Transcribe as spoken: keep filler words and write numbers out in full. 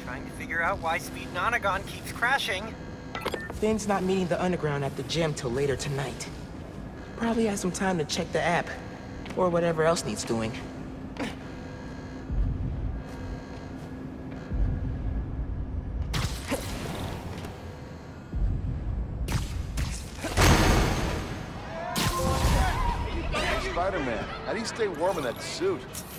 Trying to figure out why Speed Nonagon keeps crashing. Finn's not meeting the Underground at the gym till later tonight. Probably has some time to check the app, or whatever else needs doing. Spider-Man, how do you stay warm in that suit?